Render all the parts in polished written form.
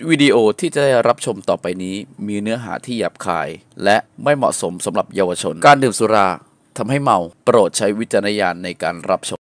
วิดีโอที่จะได้รับชมต่อไปนี้มีเนื้อหาที่หยาบคายและไม่เหมาะสมสำหรับเยาวชนการดื่มสุราทำให้เมาโปรดใช้วิจารณญาณในการรับชม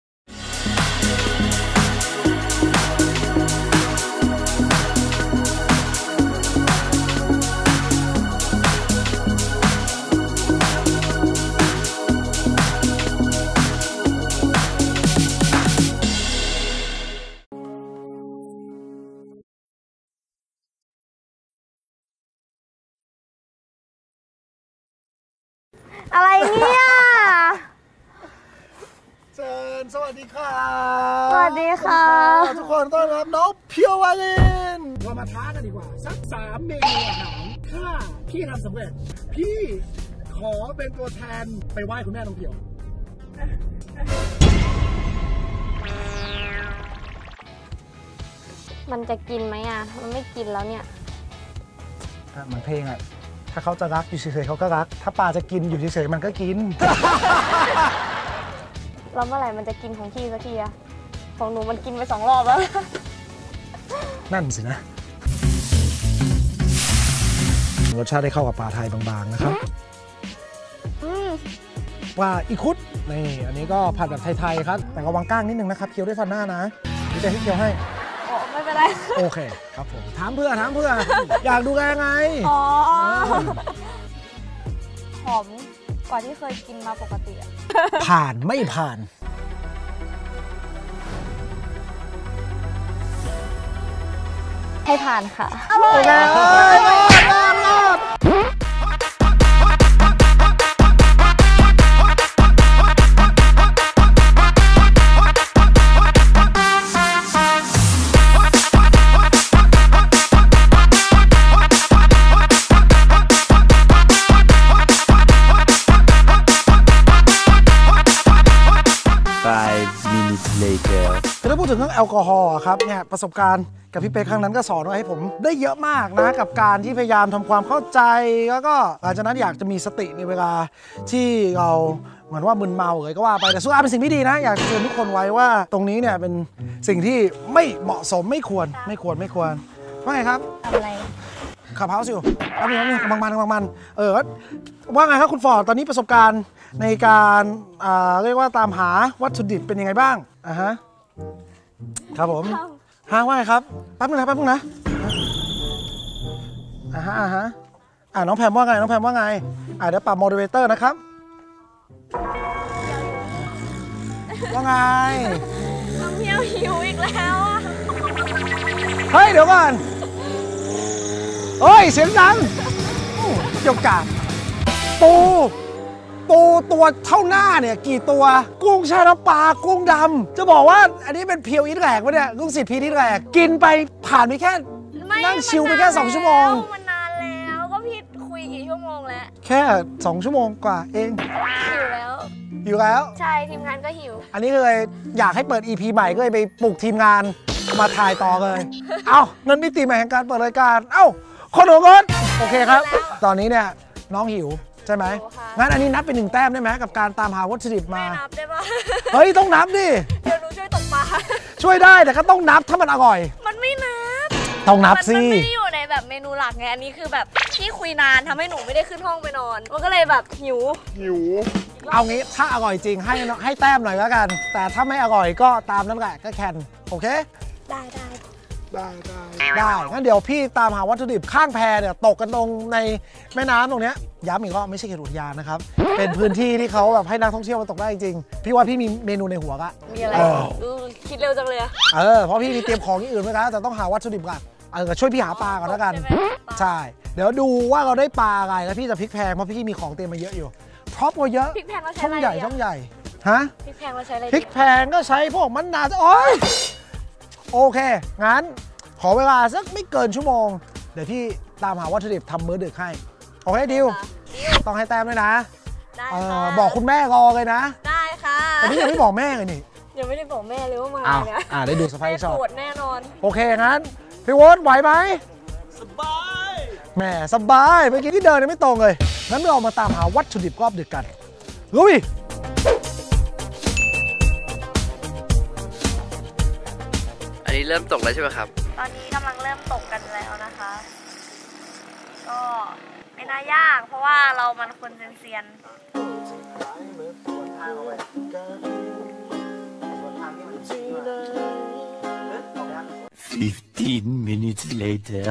อะไรเนี่ยเชิญสวัสดีค่ะสวัสดีค่ะทุกคนต้อนรับน้องเพียววาลินเรามาท้ากันดีกว่าสัก3 เมนูอาหารถ้าพี่ทำสำเร็จพี่ขอเป็นตัวแทนไปไหว้คุณแม่น้องเพียวมันจะกินไหมอ่ะมันไม่กินแล้วเนี่ยเหมือนเพลงอ่ะถ้าเขาจะรักอยู่เฉยๆเขาก็รักถ้าปลาจะกินอยู่เฉยๆมันก็กินแล้วเมื่อไหร่มันจะกินของพี่สักทีอะของหนูมันกินไป2 รอบแล้วนั่นสินะรสชาติได้เข้ากับปลาไทยบางๆนะครับว่าอีคุดนี่อันนี้ก็ผัดแบบไทยๆครับแต่ระวังก้างนิดนึงนะครับเคี้ยวด้วยฟันหน้านะพี่จะให้เคี้ยวให้ไม่เป็นไรโอเคครับผมถามเพื่ออยากดูแลไงอ๋อหอมกว่าที่เคยกินมาปกติอะผ่านไม่ผ่านให้ผ่านค่ะอร่อยรอดถ้าพูดถึงเรื่องแอลกอฮอล์ครับเนี่ยประสบการณ์กับพี่เป๊กครั้งนั้นก็สอนไว้ให้ผมได้เยอะมากนะกับการที่พยายามทำความเข้าใจแล้วก็หลังจากนั้นอยากจะมีสติในเวลาที่เราเหมือนว่ามึนเมาเลยก็ว่าไปแต่สุราเป็นสิ่งที่ดีนะอยากเตือนทุกคนไว้ว่าตรงนี้เนี่ยเป็นสิ่งที่ไม่เหมาะสมไม่ควรว่าไงครับอะไรขับเฮาส์อยู่บางมันว่าไงครับคุณฟอร์ดตอนนี้ประสบการณ์ในการเรียกว่าตามหาวัตถุดิบเป็นยังไงบ้างฮะครับผมว่าไงครับแป๊บนึงนะน้องแพมว่าไงเดี๋ยวปรับโมเดเลเตอร์นะครับว่าไงน้องเพียวหิวอีกแล้วอ่ะเฮ้ยเดี๋ยวก่อนเฮ้ยเสียงดังเกี่ยวกับปูตัวเท่าหน้าเนี่ยกี่ตัวกุ้งแช่น้ำปลากุ้งดำจะบอกว่าอันนี้เป็นเพียวอีทแหลกวะเนี่ยกุ้งสิทธิ์พีทอีทแหลกกินไปผ่านไปแค่นั่งชิลไปแค่2 ชั่วโมงมันนานแล้วก็พี่คุยกี่ชั่วโมงแล้วแค่2 ชั่วโมงกว่าเองหิวแล้วใช่ทีมงานก็หิวอันนี้เลยอยากให้เปิด EP ใหม่ก็เลยไปปลุกทีมงานมาถ่ายต่อเลยนั่นมิติใหม่แห่งการเปิดรายการคนหัวก้นโอเคครับตอนนี้เนี่ยน้องหิวใช่ไหมงั้นอันนี้นับเป็น1 แต้มได้ไหมกับการตามหาวัตถุดิบมาไม่นับได้ปะเฮ้ยต้องนับดิเดี๋ยวหนูช่วยตกปลาช่วยได้แต่ก็ต้องนับถ้ามันอร่อยมันไม่นับต้องนับสิมันไม่ได้อยู่ในแบบเมนูหลักไงอันนี้คือแบบที่คุยนานทำให้หนูไม่ได้ขึ้นห้องไปนอนก็เลยแบบหิวเอางี้ถ้าอร่อยจริงให้แต้มหน่อยแล้วกันแต่ถ้าไม่อร่อยก็ตามนั้นแหละก็แคนโอเคได้งั้นเดี๋ยวพี่ตามหาวัตถุดิบข้างแพเนี่ยตกกันตรงในแม่น้ำตรงเนี้ยย้ำอีกว่าไม่ใช่เขตอุทยานนะครับเป็นพื้นที่ที่เขาแบบให้นักท่องเที่ยวมาตกได้จริงพี่ว่าพี่มีเมนูในหัวกะมีอะไรคิดเร็วจังเลยเพราะพี่มีเตรียมของอย่างอื่นไว้แล้วแต่ต้องหาวัตถุดิบก่อนช่วยพี่หาปลาก่อนแล้วกันใช่เดี๋ยวดูว่าเราได้ปลาอะไรแล้วพี่จะพลิกแพงเพราะพี่มีของเตรียมมาเยอะอยู่พร็อพก็เยอะพริกแพงก็ใช้ช่องใหญ่ฮะพริกแพงก็ใช้อะไรพริกแพงก็ใช้พวกมันนาวโอเคงั้นขอเวลาสักไม่เกินชั่วโมงเดี๋ยวพี่ตามหาวัตถุดิบทำมื้อดึกให้โอเคดิวต้องให้แต้มด้วยนะได้บอกคุณแม่รอเลยนะได้ค่ะแต่พี่ยังไม่บอกแม่เลยนี่ยังไม่ได้บอกแม่เลยว่ามาเนี่ยได้ดูสไปซ์ช็อตปวดแน่นอนโอเคงั้นพี่วอดไหวไหมสบายแม่สบายเมื่อกี้ที่เดินไม่ตรงเลยงั้นเรามาตามหาวัตถุดิบรอบดึกกันลุยอันนี้เริ่มตกแล้วใช่ไหมครับตอนนี้กำลังเริ่มตกกันแล้วนะก็ไม่น่ายากเพราะว่าเรามันคนเซียน 15 minutes later.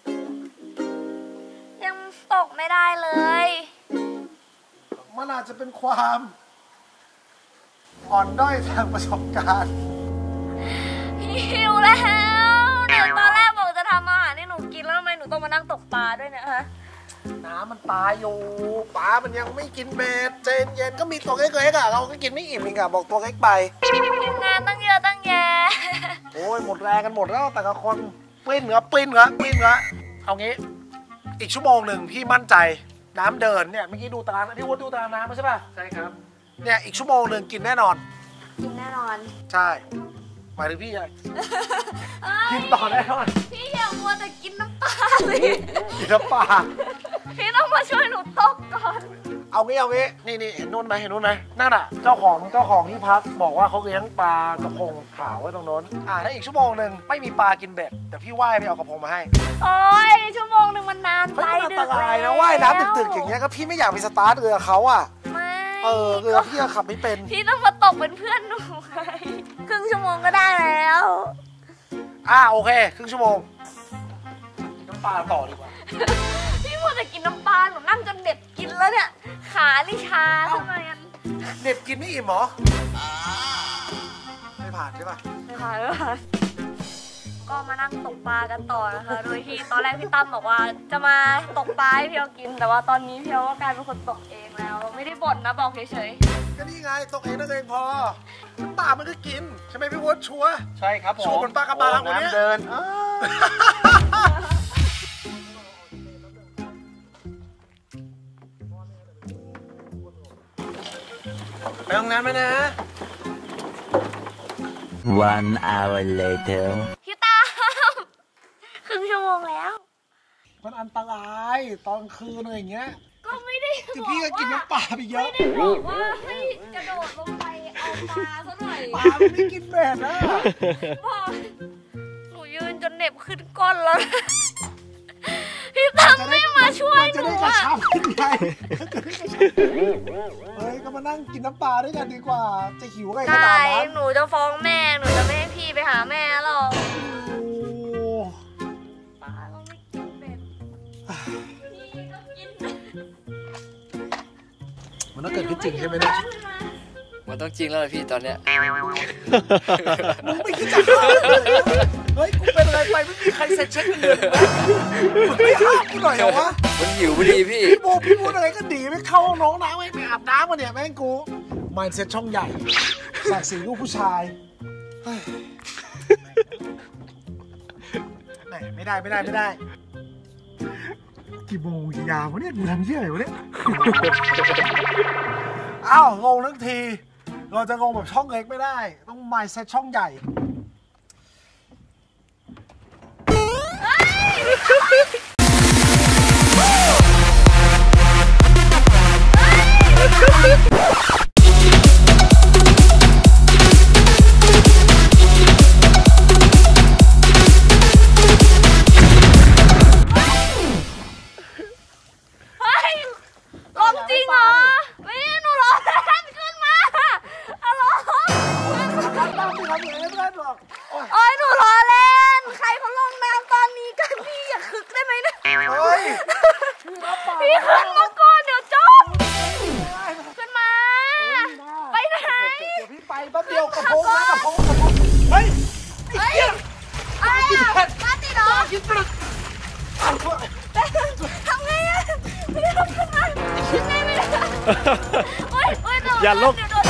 ยังตกไม่ได้เลยมันอาจจะเป็นความอ่อนด้อยทางประสบการณ์หิวแล้วเดี๋ยวตอนแรกบอกจะทำอาหารให้หนูกินแล้วทำไมหนูต้องมานั่งตกปลาด้วยเนี่ยฮะน้ำมันตายอยู่ปลามันยังไม่กินเบ็ดเจนเย็นก็มีตัวเล็กๆอ่ะเราก็กินไม่อิ่มอีกอ่ะบอกตัวเล็กไปทำงานตั้งเยอะตั้งแยะโอ้ยหมดแรงกันหมดแล้วแต่ละคนปลิ้นเหรอปลิ้นเหรอปลิ้นเหรอเอางี้อีกชั่วโมงหนึ่งพี่มั่นใจน้ำเดินเนี่ยเมื่อกี้ดูตารางที่วุฒิดูตารางน้ำไม่ใช่ป่ะใช่ครับเนี่ยอีกชั่วโมงหนึ่งกินแน่นอนกินแน่นอนใช่หมายถึงพี่ใช่กินต่อแน่นอนพี่อย่ามัวแต่กินน้ำปลาสิกินน้ำปลาพี่ต้องมาช่วยหนูตกก่อนเอางี้นี่เห็นนู่นไหมเห็นนู่นไหมนั่นอ่ะเจ้าของที่พักบอกว่าเขาเลี้ยงปลากระพงขาวไว้ตรงโน้นถ้าอีกชั่วโมงหนึ่งไม่มีปลากินเบ็ดแต่พี่ว่ายไปเอากระพงมาให้โอ้ยชั่วโมงหนึ่งมันนานไปมันดึอันกตแล้วรายนะว่ายน้ำดึกๆอย่างเงี้ยก็พี่ไม่อยากไปสตาร์ทเรือเขาอ่ะไม่เรือพี่ขับไม่เป็นพี่ต้องมาตกเป็นเพื่อนหนูไงครึ่งชั่วโมงก็ได้แล้วโอเคครึ่งชั่วโมงน้ำปลาต่อดีกว่าพี่มัวแต่กินน้ำปลาหนูนั่งจนเด็ดกินแล้วเนี่ยขานี่ชาทำไมอันเด็ดกินไม่อิ่มเหรอไม่ผ่านใช่ป่ะไม่ผ่านไม่ผ่านก็มานั่งตกปลากันต่อนะคะ โดยที่ตอนแรกพี่ตั้มบอกว่าจะมาตกปลาให้พี่เอากิน แต่ว่าตอนนี้พี่เอาก็กลายเป็นคนตกเองแล้ว ไม่ได้บ่นนะบอกเฉยก็นี่ไงตกเองนั่นเองพอปลามันก็กินใช่ไหมพี่วุฒิชัวร์ใช่ครับผมชัวร์เหมือนปลากระบางคนนี้น้ำเดินไปห้องน้ำไหมนะ 1 hour later. ๆพี่ตั้มครึ่งชั่วโมงแล้วมันอันตรายตอนคืนอะไรอย่างเงี้ยก็ไม่ได้คือพี่ก็กินน้ำปลาไปเยอะไม่ได้บอกว่าให้กระโดดลงไปเอาปลาซะหน่อยปลามันไม่กินเบ็ดนะบอกหนูยืนจนเหน็บขึ้นก้นแล้ว พี่ตั้มไม่มาช่วยมันหจะนูได้กระอะชับขึ้นไงเฮ้ยก็มานั่งกินน้ำปลาด้วยกันดีกว่า จะหิวอะไรขนาได้ดนั้นหนูจะฟ้องแม่ หนูจะไม่ให้พี่ไปหาแม่หรอกโอ้ปลาก็ไม่กินเป็ดพี่ก็กินมันต้องเกิดขึ้นจริงใช่ไหมเนี่ยมันต้องจริงแล้วพี่ตอนเนี้ยมึงไม่คิดจะฆ่าเลยเฮ้ยกูเป็นอะไรไปไม่มีใครเซ็นเช็คเงินเลยมึงไม่ห้ามกูหน่อยเหรอวะมันหิวพอดีพี่พี่โบอะไรก็ดีไม่เข้าห้องน้องน้ำไม่ไปอาบน้ำมาเนี่ยแม่งกูมายเซ็ตช่องใหญ่ศักดิ์ศรีลูกผู้ชายเฮ้ยแหมไม่ได้กี่โมงกี่ยามวะเนี่ยกูทำเชี่ยอะไรวะเนี่ยอ้าวงงทั้งทีเราจะงงแบบช่องเล็กไม่ได้ต้องมายเซ็ตช่องใหญ่ลงจริงเหรอ ไม่ได้หนูร้อนขึ้นมาอะร้อนตั้งที่ทำอย่างนี้ไม่ได้หรอกโอ้ยหนูล้อเล่น ใครเขาลงน้ำตอนนี้กันพี่อย่าคึกได้ไหมเนี่ยเฮ้ยพี่ขึ้นมาก่อนเดี๋ยวจมขึ้นมา ไปไหนเดี๋ยวพี่ไปแป๊บเดียวกระโปรงนะกระโปรงเฮ้ยเฮ้ยอะไรอ่ะมาติดเหรอกินปลึกทำไงอ่ะพี่ทำขึ้นมาขึ้นได้ไหมเนี่ยโอ๊ยเดี๋วอย่าลงเดี๋วโดน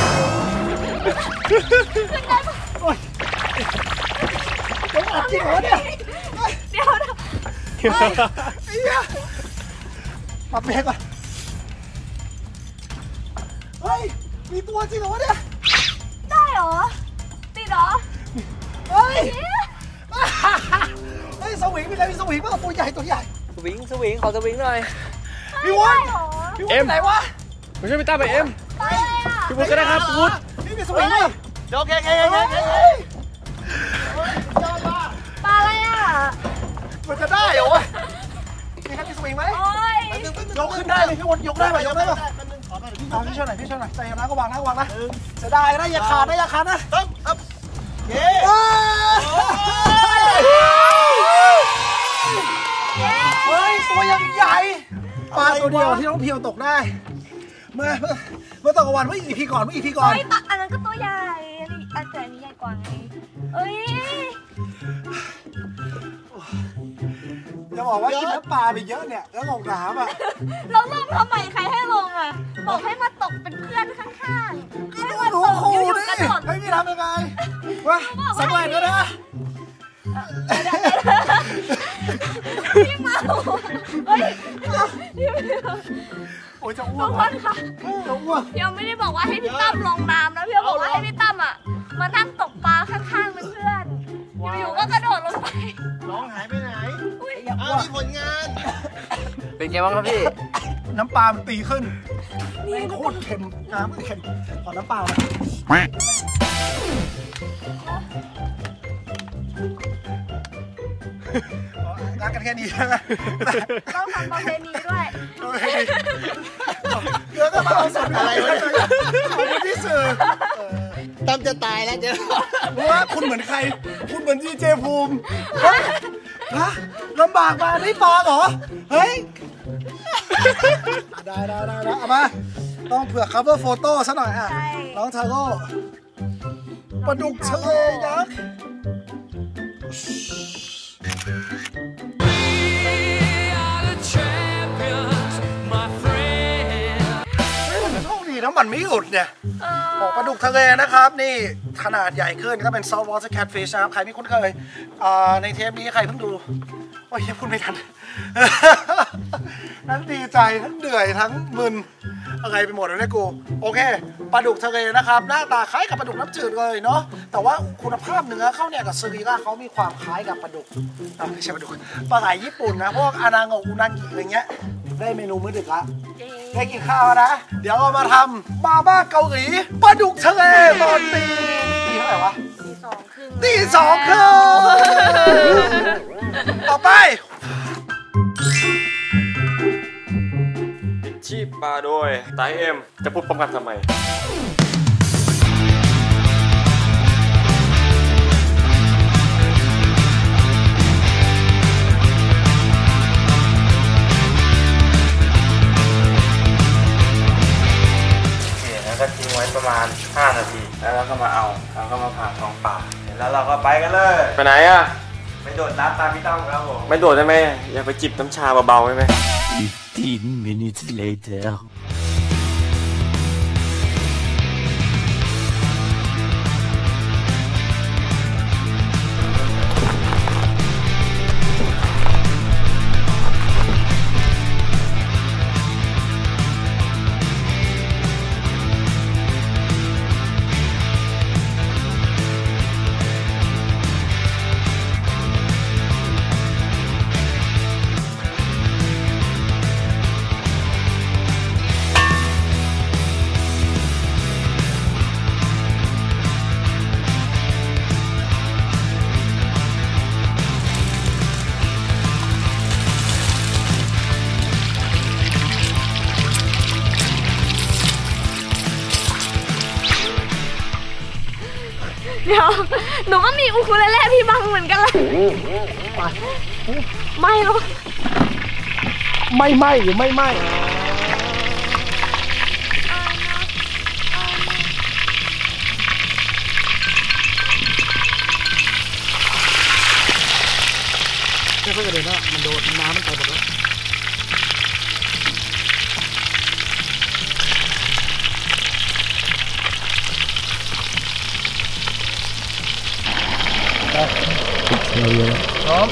ขึ้นได้ปะผมอัดจริงเหรอเนี่ยเดี๋ยวไอ้เหี้ยมาเบรกก่อนเฮ้ยมีตัวจริงเหรอวะเนี่ยได้เหรอ ติดเหรอเฮ้ยเฮ้ยสวิงมีใครมีสวิงบ้างตัวใหญ่สวิงขอสวิงหน่อยพี่วุ้นได้เหรอพี่วุ้นไหนวะไม่ใช่พี่ตั้มไปเอ็มไปเลยอ่ะพี่วุฒิก็ได้ครับพี่วุฒินี่มีสวิงด้วยโอเคปลาอะไรอ่ะมันจะได้เหรอวะมีท่านมีสวิงไหมโอ้ยยกขึ้นได้เลยพี่วนยกได้ป่ะยกได้ป่ะเอาพี่ช่วยหน่อยพี่ช่วยหน่อยใจเย็นนะก็วางนะวางนะเสียดายนะอย่าขาดนะอย่าขาดนะเย้เฮ้ยตัวยังใหญ่ปลาตัวเดียวที่น้องเพียวตกได้เมื่อตกวันเมื่ออีพีก่อนเฮ้ยอันนั้นก็ตัวใหญ่อันแต่อันนี้ใหญ่กว่าไงเอ้ยจะบอกว่ากินน้ำปลาไปเยอะเนี่ยแล้วลงน้ำอ่ะเราลงทำไมใครให้ลงอ่ะบอกให้มาตกเป็นเพื่อนข้างๆก็ดูครูดิให้พี่ทำยังไงวะสำเร็จแล้วนะพี่เมาเฮ้ยพี่เมาโอ้ยจะอ้วทุกกคนค่ะจะอ้วกพี่ไม่ได้บอกว่าให้พี่ตั้มลงน้ำนะพี่บอกว่าให้พี่ตั้มอ่ะมานั่งตกปลาข้างๆเป็นเพื่อนอยู่ๆก็กระโดดลงไปน้องหายไปไหนอย่าอ้วกมีผลงานเป็นไงบ้างครับพี่น้ำปลามันตีขึ้นแม่งโคตรเค็มน้ำมันเค็มขอน้ำเปล่านะรักกันแค่นี้ใช่ไหมต้องทำประเพณีด้วยเดี๋ยวก็มาเอาสดอะไรไว้ขอบคุณที่สื่อตั้มจะตายแล้วเจ๊เพราะว่าคุณเหมือนใครคุณเหมือนดีเจภูมิเฮ้ยฮะลำบากมาได้ปลาเหรอเฮ้ยได้เอามาต้องเผื่อ cover photo ซะหน่อยอ่ะน้องทาโร่ปลาดุกเชยยักษ์โชคดีนะมันไม่หลุดเนี่ยของปลาดุกทะเลนะครับนี่ขนาดใหญ่ขึ้นก็เป็น salt water catfish นะครับใครไม่คุ้นเคยในเทปนี้ใครเพิ่งดูโอ้ยพูดไม่ทันทั้งดีใจทั้งเหนื่อยทั้งมึนอะไรไปหมดเลยเนี่ยกูโอเคปลาดุกทะเลนะครับหน้าตาคล้ายกับปลาดุกน้ำจืดเลยเนาะแต่ว่าคุณภาพเนื้อเขาเนี่ยกับสรีระเขามีความคล้ายกับปลาดุกไม่ใช่ปลาดุกปลาไหลญี่ปุ่นนะพวกอานาโงะอุนางิอะไรเงี้ยได้เมนูมื้อดึกละได้กินข้าวนะเดี๋ยวเรามาทำมาบ้าเกาหลีปลาดุกทะเลตอนตีเท่าไหร่วะตีสองครึ่งต่อไปชีพปลาโดยไตเอ็มจะพูดพร้อมกันทำไมแล้วก็ทิ้งไว้ประมาณ5 นาทีแล้วเราก็มาเอาเราก็มาผ่าท้องปลาแล้วเราก็ไปกันเลยไปไหนอ่ะไปโดดน้ำตามพี่ตั้มครับผมไม่โดดได้ไหมอยากไปจิบน้ำชาเบาๆได้ไหม 15 minutes later เดี๋ยวหนูก็มีอูคูเลเล่พี่บังเหมือนกันเลยไม่หรอกไม่หรือไม่ไม่ไม่ค่อยกระเด็นนะมันโดนน้ำมันไปหมดแล้วพร้อม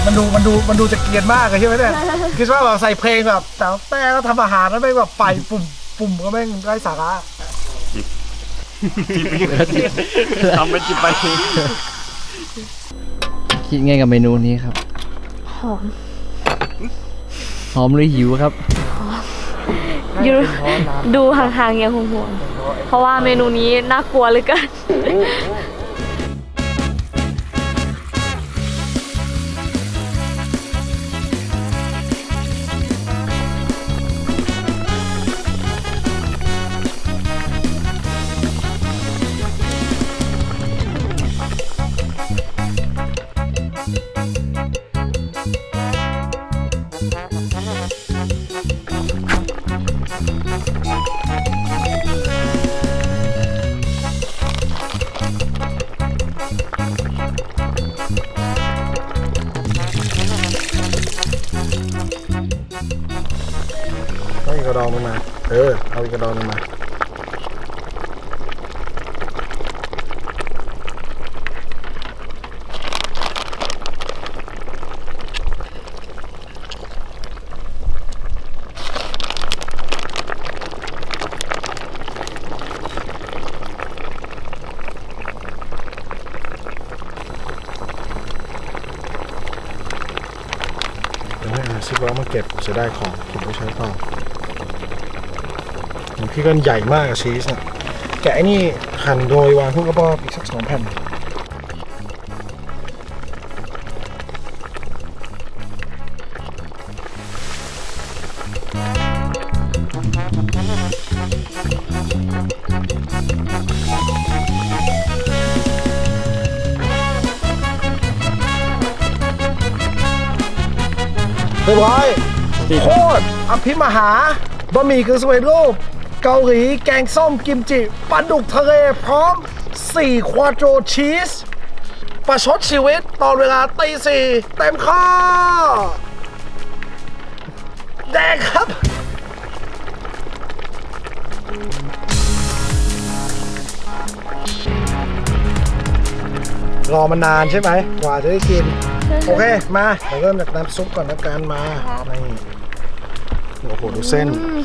มันดูจะเกรียนมากเลยใช่ไหมเนี่ย คิดว่าแบบใส่เพลงแบบแต่ก็ทำอาหารแล้วไม่แบบไปปุ่มก็ไม่ไร้สาระทำเป็นจิบไปคิดไงกับเมนูนี้ครับ หอมหรือหิวครับดูห่างๆอย่างห่วงๆเพราะว่าเมนูนี้น่ากลัวเหลือเกินเอาอีกกระดองนึงมาเอาอีกกระดองนึงมาซิปล้อมาเก็บจะได้ของเก็บไว้ใช้ต่อพี่ก็ใหญ่มากอะชีสเนี่ยแกะไอ้นี่หั่นโดยวางทุกกระบอกอีกสัก2 แผ่นเรียบร้อยโคตรอภิมหาบะหมี่กึ่งสำเร็จรูปเกาหลีแกงส้มกิมจิปลาดุกทะเลพร้อม4 ควาโตรชีสประชดชีวิตตอนเวลาตี 4เต็มข้อแดงครับรอมานานใช่ไหมกว่าจะได้กิน โอเคมาเราเริ่มจากน้ำซุปก่อนนะการมานี่โอ้โหดูเส้น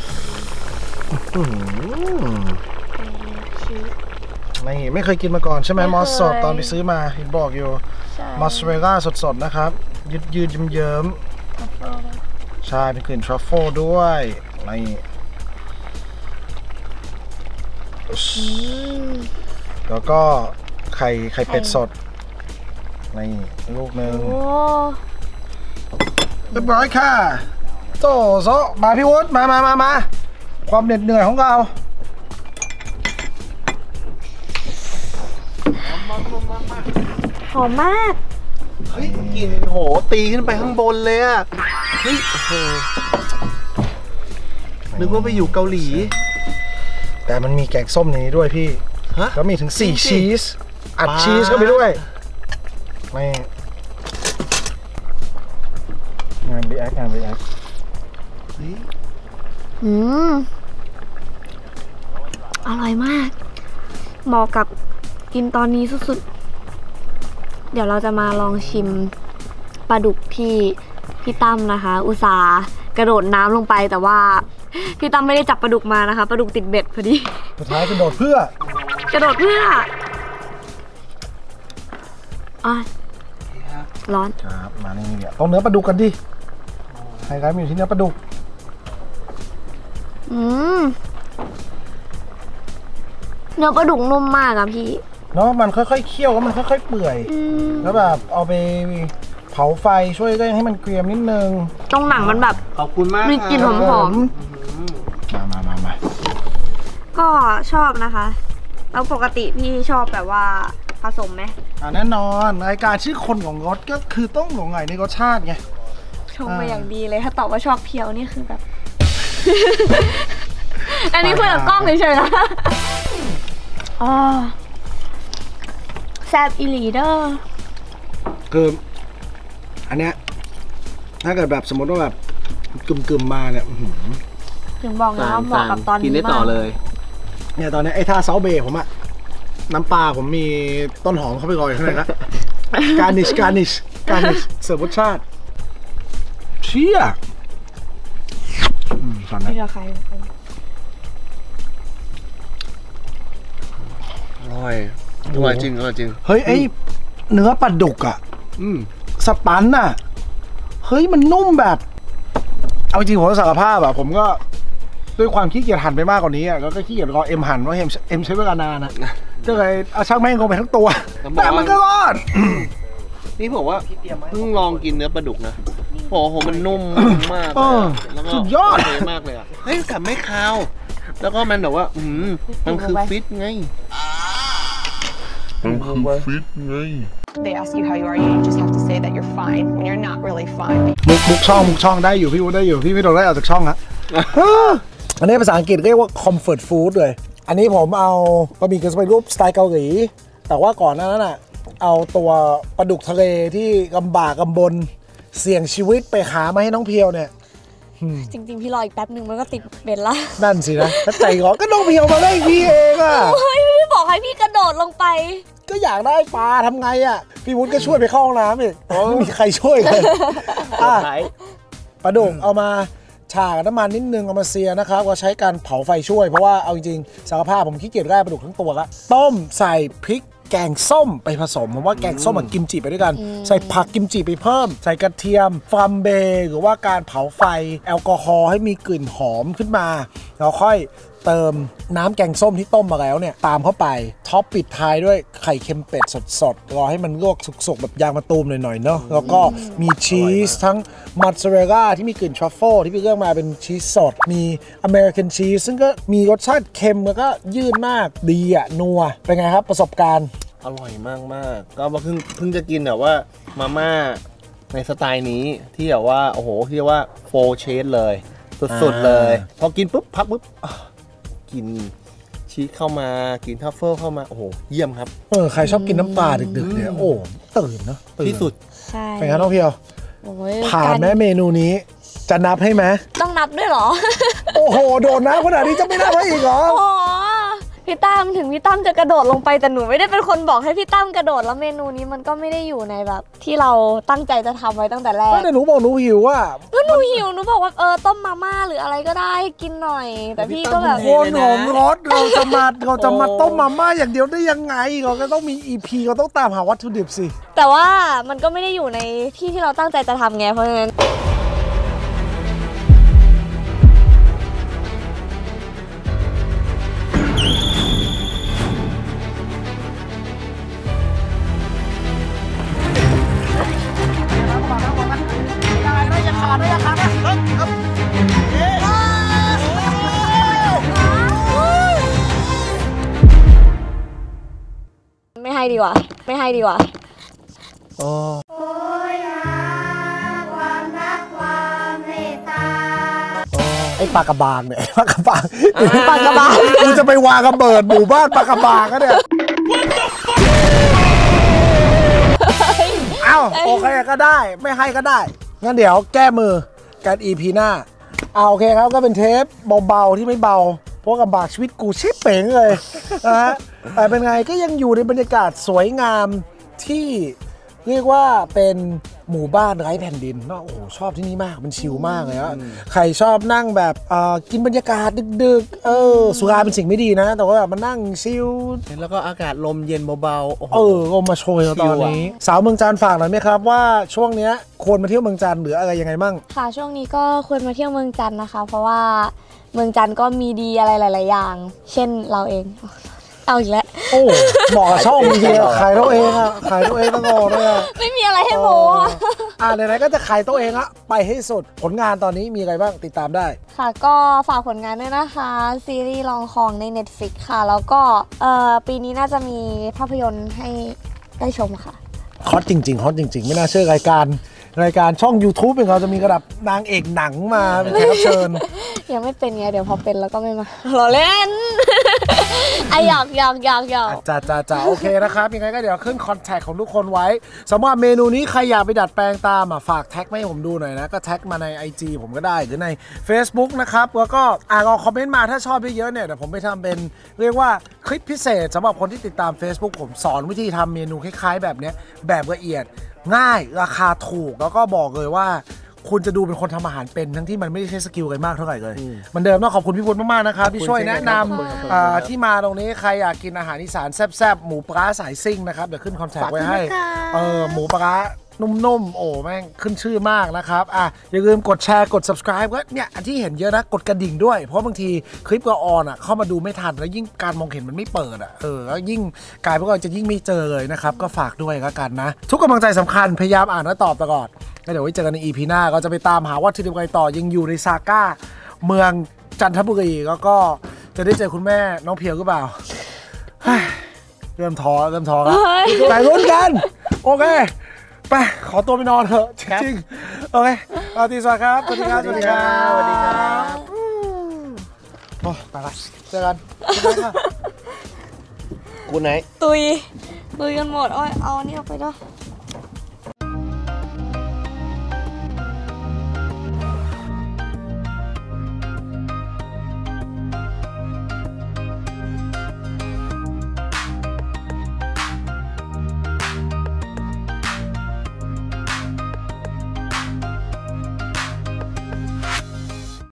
นี่ไม่เคยกินมาก่อนใช่ไหมมอสสดตอนไปซื้อมาเห็นบอกอยู่มอสซาเรลล่าสดๆนะครับยืดเยิ้มๆใช่เป็นกลิ่นทรัฟเฟิลด้วยนี่แล้วก็ไข่เป็ดสดนี่ลูกหนึ่งเรียบร้อยค่ะโตโซมาพี่วุฒิมาความเหน็ดเหนื่อยของเราหอมมากเฮ้ยกลิ่นโหตีขึ้นไปข้างบนเลยอ่ะเฮ้ยโอ้โหนึกว่าไปอยู่เกาหลีแต่มันมีแกงส้มในนี้ด้วยพี่แล้วมีถึง4 ชีสอัดชีสเข้าไปด้วยไม่งานรีแอคอร่อยมากเหมาะกับกินตอนนี้สุดๆเดี๋ยวเราจะมาลองชิมปลาดุกที่พี่ตั้มนะคะ อุตส่าห์กระโดดน้ำลงไปแต่ว่าพี่ตั้มไม่ได้จับปลาดุกมานะคะปลาดุกติดเบ็ดพอดีสุดท้ายกระโดดเพื่อร้อนครับมานี่เนี่ยต้องเนื้อปลาดุกกันดิไฮไลท์มันอยู่ที่เนื้อปลาดุกเนื้อปลาดุกนุ่มมากอะพี่เนาะมันค่อยๆเคี่ยวแล้วมันค่อยๆเปื่อยแล้วแบบเอาไปเผาไฟช่วยได้ให้มันเกรียมนิดนึงตรงหนังมันแบบขอบคุณมากมีกลิ่นหอมมาก็ชอบนะคะแล้วปกติพี่ชอบแบบว่าผสมไหมแน่นอนรายการชื่อคนของรสก็คือต้องหลงไหลในรสชาติไงชมมาอย่างดีเลยถ้าตอบว่าชอบเพียวนี่คือแบบ อันนี้คุยกับกล้องเฉยๆนะแซ่บอีหลีเดอร์คืออันเนี้ยถ้าเกิดแบบสมมติว่าแบบกึ่มมาเนี่ยถึงบอกนะว่าเหมาะกับตอนนี้มากกินได้ต่อเลยเนี่ยตอนนี้ไอ้ท่าเซาเบย์ผมอะน้ำปลาผมมีต้นหอมเข้าไปก่อนข้างในแล้วการนิชเสิร์ฟรสชาติชี่ยสั่นนะที่เราขายอร่อยอร่อยจริงอร่อยจริงเฮ้ยไอเนื้อปลาดุกอะสปันอะเฮ้ยมันนุ่มแบบเอาจริงผมสารภาพอะผมก็ด้วยความขี้เกียจหั่นไปมากกว่านี้อะแล้วก็ขี้เกียจรอเอ็มหั่นว่าเอ็มใช้เวลานานนะก็เลยเอาช่างแม่งลงไปทั้งตัวแต่มันก็รอดนี่ผมว่าเพิ่งลองกินเนื้อปลาดุกนะโอ้โหมันนุ่มมาก แล้วก็สุดยอดโเคมากเลยอ่ะเฮ้ยแต่ไม่คาว แล้วก็มันแบบว่ามันคือฟิตไง They ask you how you are, you just have to say that you're fine when you're not really fine. มุกช่องได้อยู่พี่วุ้ได้อยู่พี่ไม่โดนไล่ออกจากช่องฮะ อันนี้ภาษาอังกฤษเรียกว่า comfort food เลยอันนี้ผมเอาบะหมี่กึ่งสำเร็จรูปสไตล์เกาหลีแต่ว่าก่อนหน้านั้นน่ะเอาตัวปลาดุกทะเลที่ลำบากลำบนเสี่ยงชีวิตไปหามาให้น้องเพียวเนี่ยจริงๆพี่รออีกแป๊บหนึ่งมันก็ติดเบนละนั่นสินะถ้าใจร้อนก็น้องเพียวมาได้พี่เองอะเฮ้ยพี่บอกให้พี่กระโดดลงไปก็อยากได้ปลาทำไงอะพี่วุ้นก็ช่วยไปเข้าห้องน้ำอีกไม่มีใครช่วยเลยปลาดุกเอามาฉากับน้ำมันนิดนึงเอามาเซียนะครับก็ใช้การเผาไฟช่วยเพราะว่าเอาจริงๆสารภาพผมขี้เกียจได้ปลาดุกทั้งตัวละต้มใส่พริกแกงส้มไปผสมผมว่าแกงส้มกับกิมจิไปด้วยกันใส่ผักกิมจิไปเพิ่มใส่กระเทียมฟลัมเบหรือว่าการเผาไฟแอลกอฮอล์ให้มีกลิ่นหอมขึ้นมาแล้วค่อยเติมน้ำแกงส้มที่ต้มมาแล้วเนี่ยตามเข้าไปท็อปปิดท้ายด้วยไข่เค็มเป็ดสดๆรอให้มันลวกสุกๆแบบยางมะตูมหน่อยๆเนาะแล้วก็มีชีสทั้งมอสซาเรลล่าที่มีกลิ่นทรัฟเฟิลที่พี่เลือกมาเป็นชีสสดมีอเมริกันชีสซึ่งก็มีรสชาติเค็มแล้วก็ยืดมากดีอะนัวเป็นไงครับประสบการณ์อร่อยมากมากก็เพิ่งจะกินแบบว่ามาม่าในสไตล์นี้ที่แบบว่าโอ้โหที่เรียกว่าโฟร์เชสเลยสุดๆเลยพอกินปุ๊บพักปุ๊บกินชีสเข้ามากินทัฟเฟิลเข้ามาโอ้โหเยี่ยมครับใครชอบกินน้ำปลาดึกๆเนี่ยโอ้ตื่นนะที่สุดใช่เป็นไงน้องเพียวผ่านไหมเมนูนี้จะนับให้ไหมต้องนับด้วยเหรอโอ้โหโดนนะขนาดนี้จะไม่นับให้อีกเหรอพี่ตั้มถึงพี่ตั้มจะกระโดดลงไปแต่หนูไม่ได้เป็นคนบอกให้พี่ตั้มกระโดดแล้วเมนูนี้มันก็ไม่ได้อยู่ในแบบที่เราตั้งใจจะทำไว้ตั้งแต่แรกแต่หนูบอกหนูหิวอ่ะก็หนูหิวหนูบอกว่าต้มมาม่าหรืออะไรก็ได้กินหน่อยแต่พี่ก็แบบโคตรหอมรสเราจะมาต้มมาม่าอย่างเดียวได้ยังไงเราก็ต้องมี EP เราต้องตามหาวัตถุดิบสิแต่ว่ามันก็ไม่ได้อยู่ในที่เราตั้งใจจะทำไงเพราะฉะนั้นไม่ให้ดีกว่าไอ้ปลากระบางเนี่ยปลากระบางกูจะไปวางระเบิดหมู่บ้านปลากระบางก็เนี่ยเอ้าโอเคก็ได้ไม่ให้ก็ได้งั้นเดี๋ยวแก้มือกัน EP หน้าโอเคครับก็เป็นเทปเบาๆที่ไม่เบาเพราะกับบากชีวิตกูชิบเป๋งเลยนะฮะแต่เป็นไงก็ยังอยู่ในบรรยากาศสวยงามที่เรียกว่าเป็นหมู่บ้านไร้แผ่นดินเนาะโอ้โหชอบที่นี่มากมันชิลมากเลยอะใครชอบนั่งแบบกินบรรยากาศดึกๆสุราเป็นสิ่งไม่ดีนะแต่ว่าแบบมานั่งชิลแล้วก็อากาศลมเย็นเบาๆลมมาโชยตอนนี้สาวเมืองจันทร์ฝากหน่อยไหมครับว่าช่วงเนี้ยควรมาเที่ยวเมืองจันทร์หรืออะไรยังไงมั่งค่ะช่วงนี้ก็ควรมาเที่ยวเมืองจันทร์นะคะเพราะว่าเมืองจันทร์ก็มีดีอะไรหลายๆอย่างเช่นเราเองเอาอีกแล้วโอ้เหมาะกับช่องจริงๆขายตัวเองอะขายตัวเองต้องอเลยไม่มีอะไรให้โม้ไหนๆก็จะขายตัวเองอะไปให้สุดผลงานตอนนี้มีอะไรบ้างติดตามได้ค่ะก็ฝากผลงานด้วยนะคะซีรีส์ลองคองใน Netflix ค่ะแล้วก็ปีนี้น่าจะมีภาพยนตร์ให้ได้ชมค่ะฮอตจริงไม่น่าเชื่อรายการช่อง YouTube เป็นเราจะมีระดับนางเอกหนังมาเป็นแขกรับเชิญยังไม่เป็นไงเดี๋ยวพอเป็นแล้วก็ไม่มาเราเล่นอยากจะโอเคนะครับยังไงก็เดี๋ยวขึ้นคอนแทคของทุกคนไว้สำหรับเมนูนี้ใครอยากไปดัดแปลงตามฝากแท็กมาให้ผมดูหน่อยนะก็แท็กมาใน IG ผมก็ได้หรือใน Facebook นะครับแล้วก็ลองคอมเมนต์มาถ้าชอบเยอะๆเนี่ยเดี๋ยวผมไปทำเป็นเรียกว่าคลิปพิเศษสำหรับคนที่ติดตาม Facebook ผมสอนวิธีทำเมนูคล้ายๆแบบนี้แบบละเอียดง่ายราคาถูกแล้วก็บอกเลยว่าคุณจะดูเป็นคนทำอาหารเป็นทั้งที่มันไม่ได้ใช้สกิลกันมากเท่าไหร่เลยเหมือนเดิมต้องขอบคุณพี่วุฒิมากๆนะครับที่ช่วยแนะนำที่มาตรงนี้ใครอยากกินอาหารอีสานแซ่บๆหมูปลาสายซิ่งนะครับเดี๋ยวขึ้นคอนแทคไว้ให้หมูปลานุ่มๆโอ้แม่งขึ้นชื่อมากนะครับอย่าลืมกดแชร์กด subscribe ก็เนี่ยอันที่เห็นเยอะนะกดกระดิ่งด้วยเพราะบางทีคลิปก็ออนเข้ามาดูไม่ทันแล้วยิ่งการมองเห็นมันไม่เปิดแล้วยิ่งกลายเป็นว่าจะยิ่งไม่เจอเลยนะครับก็ฝากด้วยแล้วกันนะทุกกำลังใจสำคัญพยายามอ่านและตอบตลอดแล้วเดี๋ยวไว้เจอกันใน EP หน้าก็จะไปตามหาวัตถุดิบไงต่อยังอยู่ในซาก้าเมืองจันทบุรีแล้วก็จะได้เจอคุณแม่น้องเพียวหรือเปล่าเริ่มท้อแล้วไปลุ้นกันโอเคไปขอตัวไปนอนเถอะจริงๆโอเคสวัสดีครับสวัสดีครับสวัสดีครับโอ้ไปละเจอกันกูไหนตุยกันหมดเอาอันนี้ออกไปด้วย